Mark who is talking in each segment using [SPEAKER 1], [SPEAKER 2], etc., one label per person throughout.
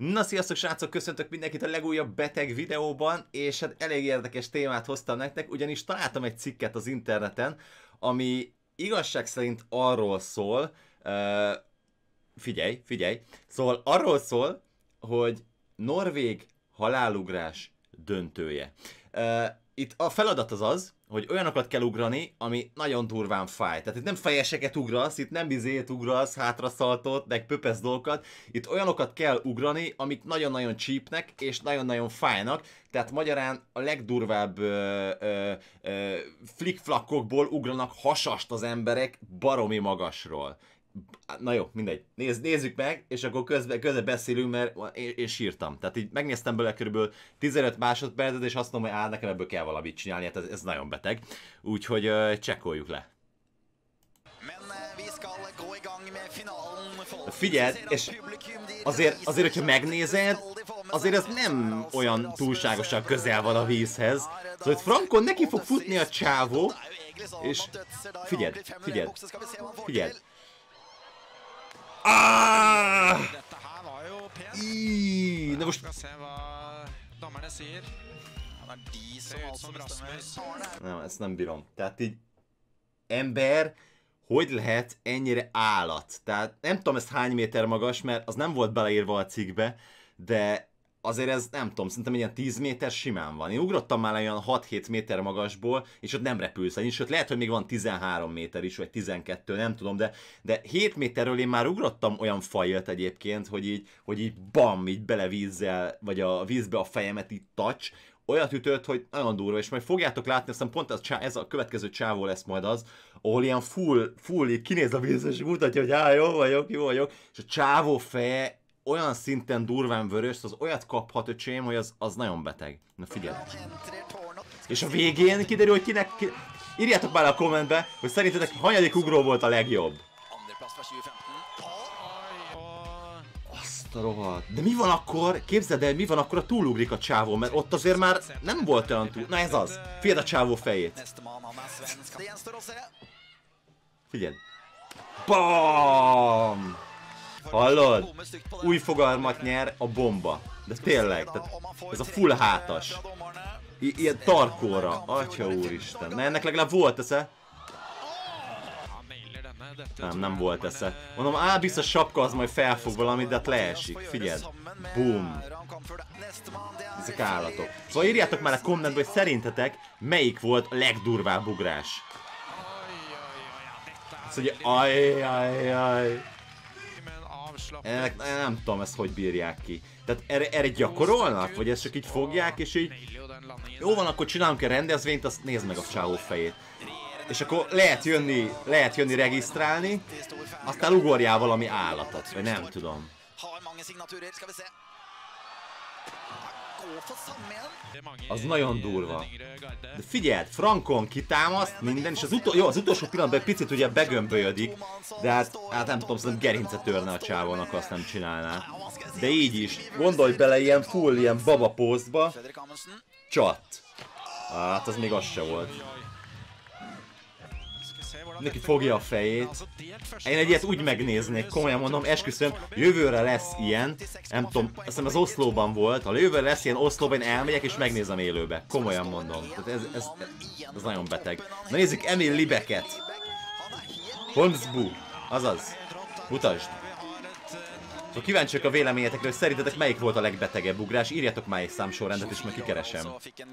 [SPEAKER 1] Na sziasztok srácok, köszöntök mindenkit a legújabb beteg videóban, és hát elég érdekes témát hoztam nektek, ugyanis találtam egy cikket az interneten, ami igazság szerint arról szól, figyelj, szóval arról szól, hogy norvég halálugrás döntője. Itt a feladat az, hogy olyanokat kell ugrani, ami nagyon durván fáj. Tehát itt nem fejeseket ugrasz, itt nem bizét ugrasz, hátraszaltot, meg pöpesz dolgokat. Itt olyanokat kell ugrani, amik nagyon-nagyon cheapnek és nagyon-nagyon fájnak. Tehát magyarán a legdurvább flickflakkokból ugranak hasast az emberek baromi magasról. Na jó, mindegy. Nézzük meg, és akkor közben beszélünk, mert én sírtam. Tehát így megnéztem belőle körülbelül 15 másodpercet, és azt mondom, hogy nekem ebből kell valamit csinálni, hát ez nagyon beteg. Úgyhogy csekkoljuk le. Figyeld, és azért, hogyha megnézed, azért ez nem olyan túlságosan közel van a vízhez. Szóval itt frankon neki fog futni a csávó, és figyeld. De most... Nem, ezt nem bírom. Tehát így... Ember, hogy lehet ennyire állat? Tehát nem tudom ez hány méter magas, mert az nem volt beleírva a cikkbe, de azért ez nem tudom, szerintem ilyen 10 méter simán van. Én ugrottam már olyan 6-7 méter magasból, és ott nem repülsz ennyi, sőt lehet, hogy még van 13 méter is, vagy 12, nem tudom, de 7 méterről én már ugrottam olyan fajat egyébként, hogy így bam, így bele vízzel, vagy a vízbe a fejemet így touch, olyat ütött, hogy nagyon durva, és majd fogjátok látni, aztán pont ez a következő csávó lesz majd az, ahol ilyen full így kinéz a vízbe, és mutatja, hogy jó vagyok, és a csávó feje olyan szinten durván vörös, az olyat kaphat öcsém, hogy az nagyon beteg. Na figyelj. És a végén kiderül, hogy kinek... Írjátok már a kommentbe, hogy szerintetek hanyadik ugró volt a legjobb. Azt a rohadt. De mi van akkor, képzeld el, mi van akkor, a túlugrik a csávó, mert ott azért már nem volt olyan túl... Na ez az. Figyeld a csávó fejét. Figyeld. BAM! Hallod? Új fogalmat nyer a bomba. De tényleg, tehát ez a full hátas. Ilyen tarkóra. Atya úristen. Na ennek legalább volt esze? Nem volt esze. Mondom, biztos sapka az majd felfog valamit, de hát leesik. Figyeld. Boom. Ezek állatok. Szóval írjátok már a kommentbe, hogy szerintetek melyik volt a legdurvább ugrás. Azt mondja, ajjajjaj. Nem tudom ezt hogy bírják ki. Tehát erre gyakorolnak? Vagy ezt csak így fogják és így... Jó van, akkor csinálunk egy rendezvényt, azt nézd meg a csávó fejét. És akkor lehet jönni regisztrálni, aztán ugorjál valami állatot, vagy nem tudom. Az nagyon durva. De figyeld, frankon kitámaszt minden, és az utolsó pillanatban egy picit ugye begömbölyödik, de hát nem tudom, szerintem gerince törne a csávónak, azt nem csinálná. De így is, gondolj bele ilyen full, ilyen baba póztba, csat. Hát az még az se volt. Neki fogja a fejét. Én egy ilyet úgy megnéznék, komolyan mondom, esküszöm, jövőre lesz ilyen, nem tudom, azt hiszem az Oszlóban volt, ha jövőre lesz ilyen Oszlóban, én elmegyek és megnézem élőbe, komolyan mondom. Tehát ez nagyon beteg. Na nézzük Emil Libeket. Holmsbu, azaz, mutasd. Szóval kíváncsiak a véleményetekre, hogy szerintetek melyik volt a legbetegebb ugrás, írjatok már egy számsorrendet és meg kikeresem.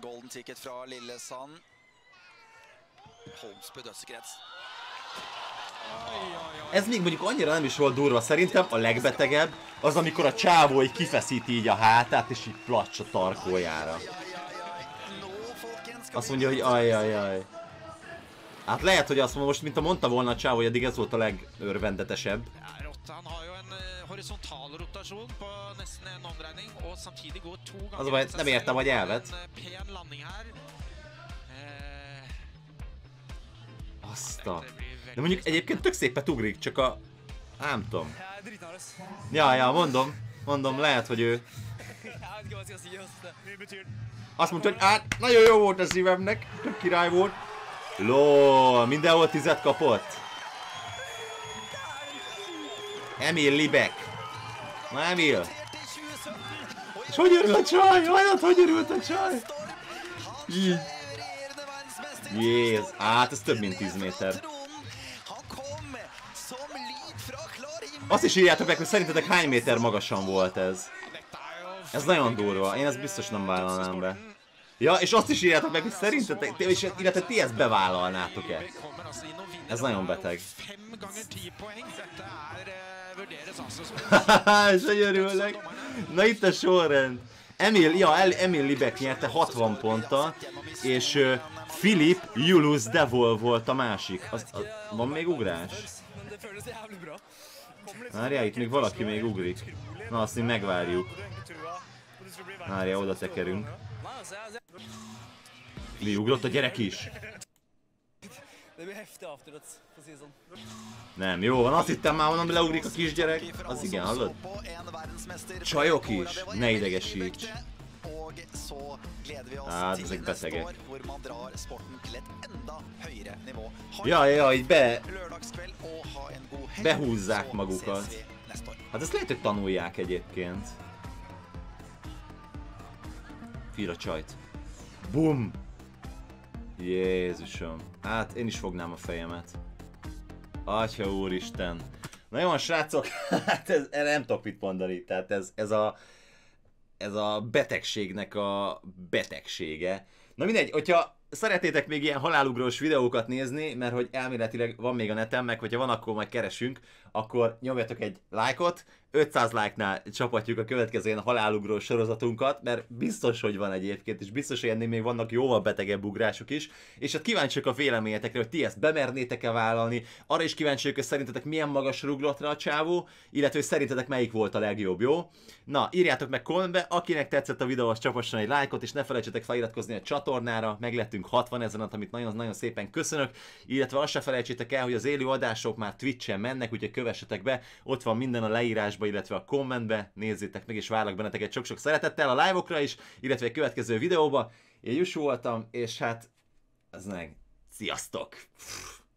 [SPEAKER 1] Ez még mondjuk annyira nem is volt durva, szerintem a legbetegebb az, amikor a csávó így kifeszíti így a hátát és így placs a tarkójára. Azt mondja, hogy ajjajjaj. Hát lehet, hogy azt mondom, most mint mondta volna a csávó, hogy eddig ez volt a legörvendetesebb. Az a baj, nem értem, hogy elvet. Azta. De mondjuk egyébként tök szépet ugrik, csak a... Nem tudom. Ja, mondom, lehet, hogy ő... Azt mondta, hogy nagyon jó volt a szívemnek, tök király volt. Lol, mindenhol 10-et kapott. Emil Libek. Na Emil. És hogy örül a csaj? Vajon hogy örült a csaj? Így. Jéz, hát ez több mint 10 méter. Azt is írjátok meg, hogy szerintetek hány méter magasan volt ez. Ez nagyon durva, én ezt biztos nem vállalnám be. Ja, és azt is írjátok meg, hogy szerintetek, illetve ti ezt bevállalnátok-e? Ez nagyon beteg. És hogy örülnek. Na itt a sorrend. Emil Libek nyerte 60 ponttal, és Philip Julius Devol volt a másik. Van még ugrás? Várjál, itt még valaki még ugrik. Na, azt így megvárjuk. Várjál, oda tekerünk. Mi, ugrott a gyerek is? Nem, jó van, azt hittem már mondom, leugrik a kisgyerek. Az igen, hallod? Csajok is, ne idegesíts. Hát, ezek betegek. Ja, így behúzzák magukat. Hát ezt lehet, hogy tanulják egyébként. Fír a csajt. Bum! Jézusom. Hát én is fognám a fejemet. Atya úristen. Na jó, srácok, hát erre nem tudok mit mondani. Tehát ez a betegségnek a betegsége. Na mindegy, hogyha szeretnétek még ilyen halálugrós videókat nézni, mert hogy elméletileg van még a neten, meg hogyha van, akkor majd keresünk, akkor nyomjatok egy lájkot, 500 lájknál csapatjuk a következő ilyen halálugrós sorozatunkat, mert biztos, hogy van egyébként, és biztos, hogy ennél még vannak jóval betegebb ugrások is, és hát kíváncsiak a véleményetekre, hogy ti ezt bemernétek-e vállalni, arra is kíváncsiak, hogy szerintetek milyen magasra ugrott rá a csávó, illetve hogy szerintetek melyik volt a legjobb, jó? Na, írjátok meg kommentbe, akinek tetszett a videó, az csapasson egy lájkot, és ne felejtsetek feliratkozni a csatornára, meg lettünk 60 000-en, amit nagyon-nagyon szépen köszönök, illetve azt se felejtsétek el, hogy az élő adások már Twitch-en mennek, úgyhogy kövessetek be, ott van minden a leírásba, illetve a kommentbe, nézzétek meg, és várlak benneteket sok-sok szeretettel a live-okra is, illetve a következő videóba. Én Jussu voltam, és hát ez meg, sziasztok!